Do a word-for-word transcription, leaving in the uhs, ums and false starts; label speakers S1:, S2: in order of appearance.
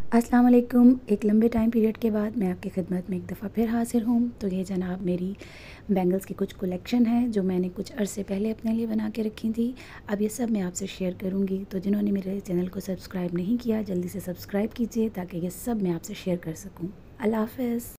S1: अस्सलाम वालेकुम। एक लंबे टाइम पीरियड के बाद मैं आपकी खिदमत में एक दफ़ा फिर हाज़िर हूँ। तो ये जनाब मेरी बैंगल्स की कुछ कलेक्शन है जो मैंने कुछ अरसे पहले अपने लिए बना के रखी थी। अब ये सब मैं आपसे शेयर करूँगी, तो जिन्होंने मेरे चैनल को सब्सक्राइब नहीं किया जल्दी से सब्सक्राइब कीजिए ताकि ये सब मैं आपसे शेयर कर सकूँ। अल्लाह हाफ़िज़।